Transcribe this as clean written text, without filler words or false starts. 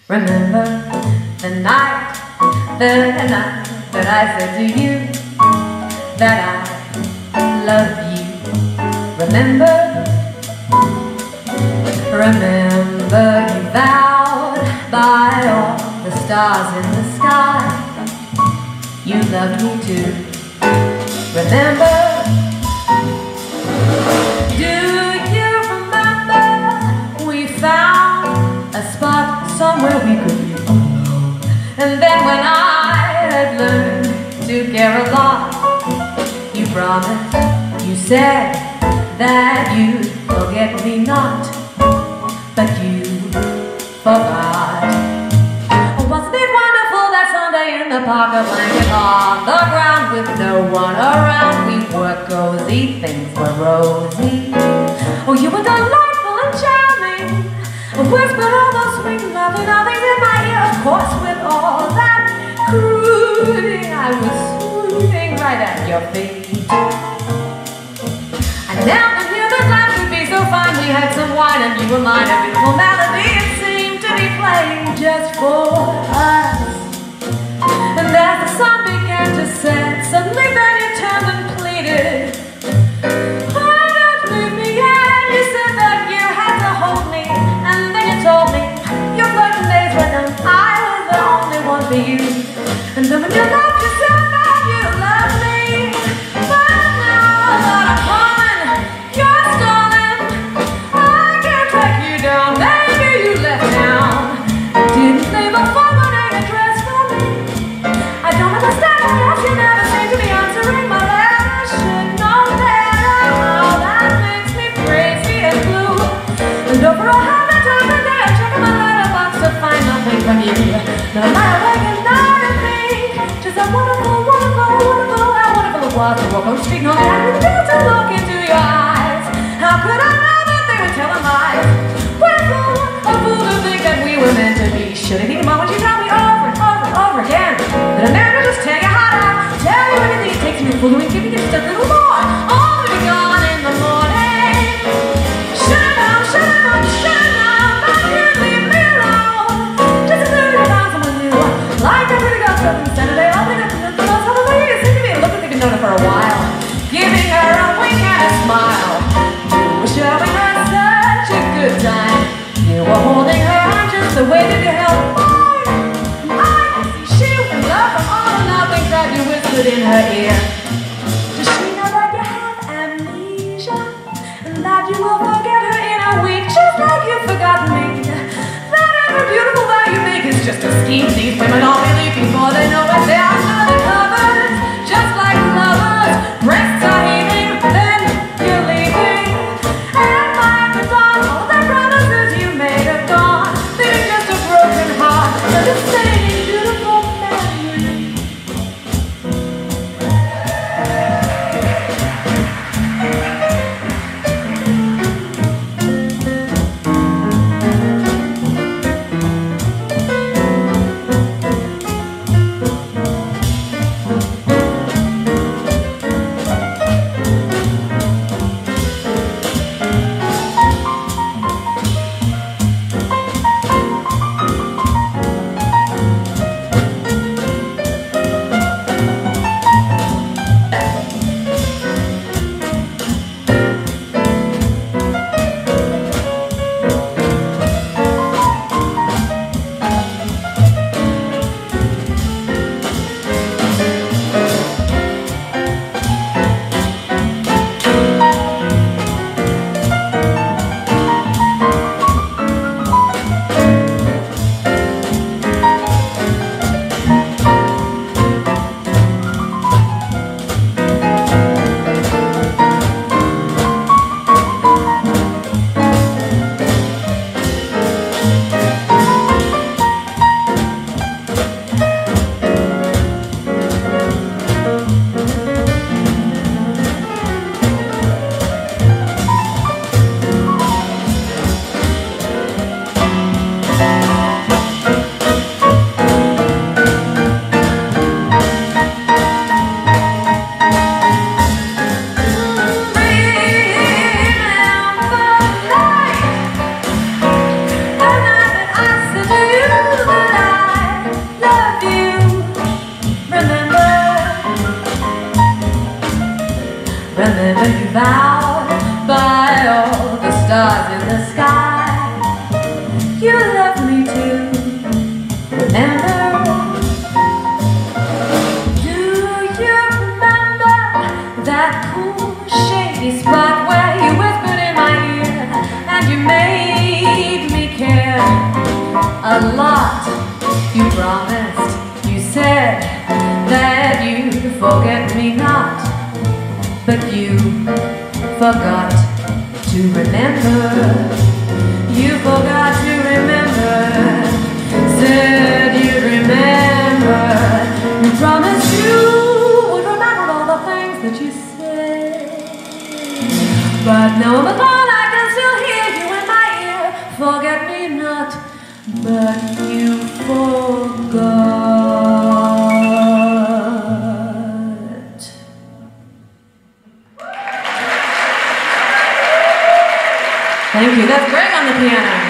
Remember the night that I said to you that I love you. Remember you vowed by all the stars in the sky you love me too. Remember, do you remember we found a spot somewhere we could be alone? And then when I had learned to care a lot, you promised, you said that you'd forget me not, but you forgot. Wasn't it wonderful that Sunday in the park, a blanket on the ground with no one around? We were cozy, things were rosy. Oh, you were delightful and charming, whispered all those sweet lovely nothings in my ear. Of course, with all that crooning, I was swooning right at your feet. I never knew that life could be so fine. We had some wine and you were mine, a beautiful melody. It seemed to be playing just for us. And as the sun began to set, suddenly then you turned and pleaded, "Oh, don't leave me yet." You said that you had to hold me, and then you told me your flirting days were done. I was the only one for you. And then when you left, you said that you loved me. But now that I'm gone, you're stalling. I can't track you down. Maybe you left town. Didn't leave a forwarding address for me. I don't understand why else you never seem to be answering my letters. Should know better. How that makes me crazy and blue. And over 100 times a day I check my letterbox to find nothing from you. No matter where you night and think, just how wonderful, wonderful, wonderful, how wonderful it was to walk on the street and all I had to do to look into your eyes. How could I know that they were telling lies? What a fool to think that we were meant to be. Should have even moment you tell me over and over and over again that a man will just tear your heart out, tell you anything it takes to be a fool and give you just a little more, only to be gone in the morning. Should've known, that you'd leave me alone. Just as soon as I found someone new, like that pretty girl stuff on Saturday, opening up the most of the ladies seemed to be looking like they've known her for a while, giving her a wink and a smile. You were showing her such a good time. You were holding her hand just the way that you held mine. I could see she was in love from all the nothing that you whispered in her ear. Does she know that you have amnesia, and that you will forget her in a week, just like you've forgotten me? That every beautiful that you make is just a scheme. These women all believe before they know it. They are undercover, just like lovers. Breasts are heaving, then you're leaving. And like the dawn, all the promises you made are gone, leaving just a broken heart and a fading beautiful memory. and you vowed by all the stars in the sky you left me to remember. Do you remember that cool shady spot where you whispered in my ear and you made me care a lot? You promised, you said that you'd forget me not, but you forgot to remember. You forgot to remember. Said you'd remember. You promised you would remember all the things that you said. But now I'm alone, I can still hear you in my ear. Forget me not, but you forgot. Thank you. That's Greg on the piano.